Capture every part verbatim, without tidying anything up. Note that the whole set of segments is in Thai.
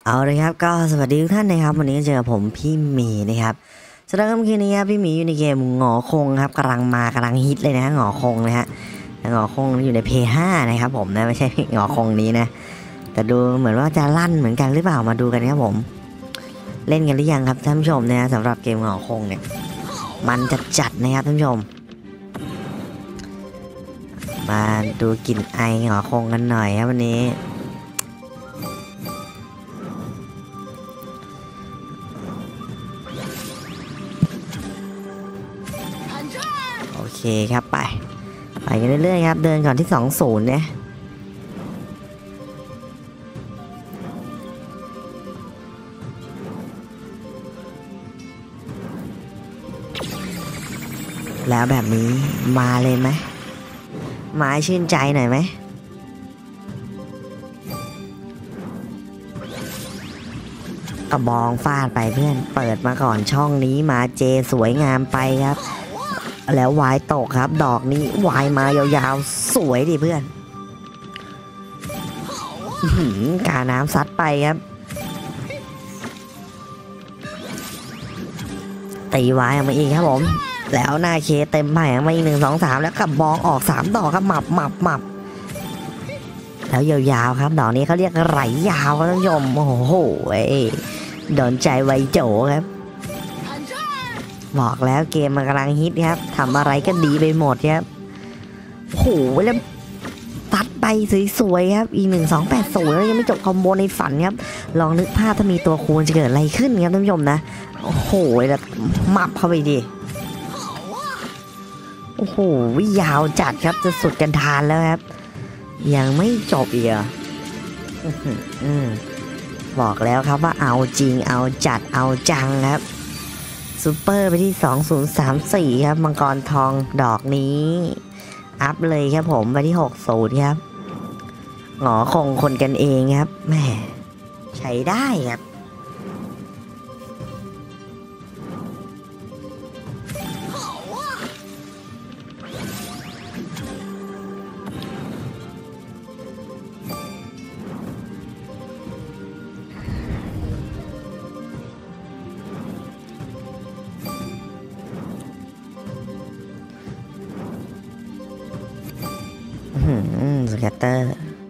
เอาเลยครับก็สวัสดีทุกท่านนะครับวันนี้เจอผมพี่หมีนะครับสำหรับค่ำคืนนี้ครับพี่หมีอยู่ในเกมหงอคงครับกำลังมากำลังฮิตเลยนะหงอคงนะฮะหงอคงอยู่ใน เพย์ ห้า นะครับผมนะไม่ใช่หงอคงนี้นะแต่ดูเหมือนว่าจะลั่นเหมือนกันหรือเปล่ามาดูกันครับผมเล่นกันหรือยังครับท่านผู้ชมนะสำหรับเกมหงอคงเนี่ยมันจะจัดนะครับท่านผู้ชมมาดูกลิ่นไอหงอคงกันหน่อยครับวันนี้โอเคครับไปไปกันเรื่อยๆครับเดินก่อนที่สองศูนย์เนี่ยแล้วแบบนี้มาเลยไหมมาชื่นใจหน่อยไหมกระบองฟาดไปเพื่อนเปิดมาก่อนช่องนี้มาเจสวยงามไปครับแล้ววายตกครับดอกนี้วายมายาวๆสวยดิเพื่อนกาน้ำซัดไปครับตีวายออกมาอีกครับผมแล้วหน้าเคเต็มแผงมาอีกหนึ่งสองสามแล้วกับบองออกสามดอกครับหมับหมับหมับแล้วยาวๆครับดอกนี้เขาเรียกไหลยาวครับท่านผู้ชมโอ้โหโดนใจไวโจครับบอกแล้วเกมมันกำลังฮิตครับทำอะไรก็ดีไปหมดครับโอ้โหแล้วตัดไปสวยๆครับอีกหนึ่งสองแปดศูนย์แล้วยังไม่จบคอมโบในฝันครับลองนึกภาพถ้ามีตัวคูณจะเกิดอะไรขึ้นครับท่านผู้ชมนะโอ้โหแล้วมับเข้าไปดิโอ้โหยาวจัดครับจะสุดกันทานแล้วครับยังไม่จบอีกอ่ะบอกแล้วครับว่าเอาจริงเอาจัดเอาจังครับซูเปอร์ไปที่สองศูนย์สามสี่ครับมังกรทองดอกนี้อัพเลยครับผมไปที่หกศูนย์ครับหงอคงคนกันเองครับแหมใช้ได้ครับสแกตเตอร์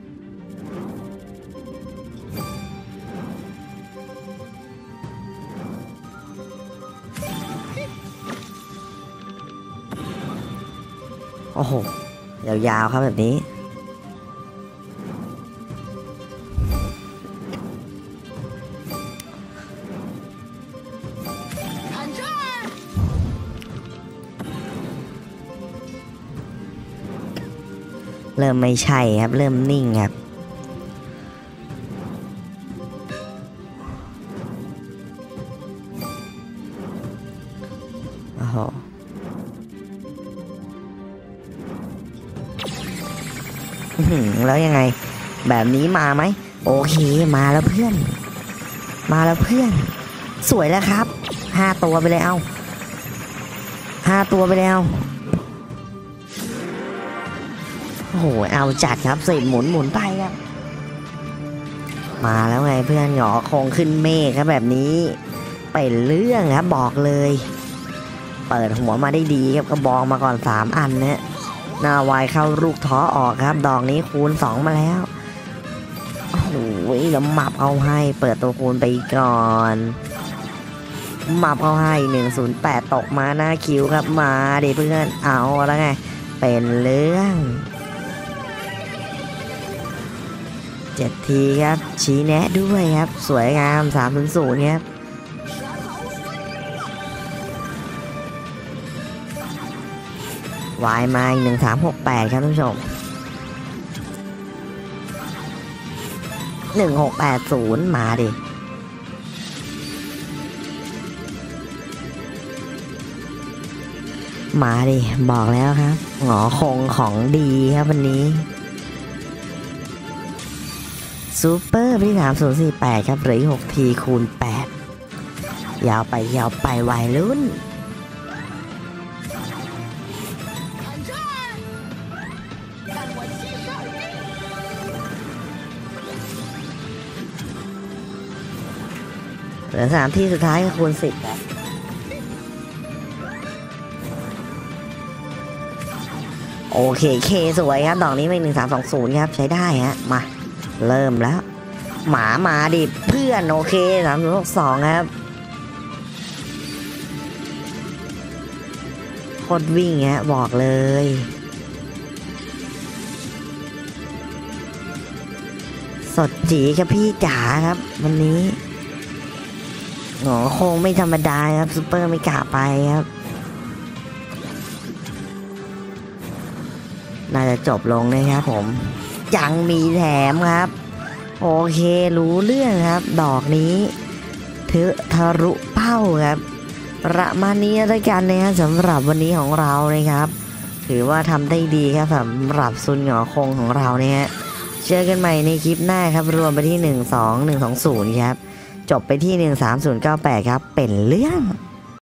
โอ้โหยาวๆครับแบบนี้เริ่มไม่ใช่ครับเริ่มนิ่งครับโอ้โหแล้วยังไงแบบนี้มาไหมโอเคมาแล้วเพื่อนมาแล้วเพื่อนสวยแล้วครับห้าตัวไปเลยเอาห้าตัวไปแล้วโอ้โหเอาจัดครับเศษหมุนหมุนไปครับมาแล้วไงเพื่อนหงอคงขึ้นเมฆครับแบบนี้เป็นเรื่องครับบอกเลยเปิดหัวมาได้ดีครับกระบองมาก่อนสามอันนะหน้าวายเข้าลูกท้อออกครับดอกนี้คูณสองมาแล้วโอ้โหแล้วหมับเอาให้เปิดตัวคูณไปก่อนหมับเอาให้หนึ่งศูนย์แปดตกมาหน้าคิวครับมาดิเพื่อนเอาแล้วไงเป็นเรื่องเจ็ดทีครับชี้แนะด้วยครับสวยงามสามศูนย์ศูนย์ครับวายมาอีกหนึ่งสามหกแปดครับท่านผู้ชมหนึ่งหกแปดศูนย์มาดิมาดิบอกแล้วครับหงอคงของดีครับวันนี้ซูเปอร์ไปที่สามศูนย์สี่แปดครับเหลือหกทีคูณแปดยาวไปยาวไปวัยรุ่นเหลือสามที่สุดท้ายก็คูณสิบครับโอเคเคสวยครับดอกนี้ไม่หนึ่งสามสองศูนย์ครับใช้ได้ฮะมาเริ่มแล้วหมามาดิเพื่อนโอเคสามศูนย์หกสองครับโคตรวิ่งฮะบอกเลยสดจีครับพี่จ๋าครับวันนี้หงอโค้งไม่ธรรมดาครับซูเปอร์ไม่กะไปครับน่าจะจบลงนะครับผมยังมีแถมครับโอเครู้เรื่องครับดอกนี้เทอะทะลุเป้าครับประมาณนี้ด้วยกันนะครับสำหรับวันนี้ของเรานะครับถือว่าทำได้ดีครับสำหรับซุนหงอคงของเราเนี่ยเจอกันใหม่ในคลิปหน้าครับรวมไปที่หนึ่ง สอง หนึ่ง สอง ศูนย์ครับจบไปที่หนึ่ง สาม ศูนย์ เก้า แปดครับเป็นเรื่อง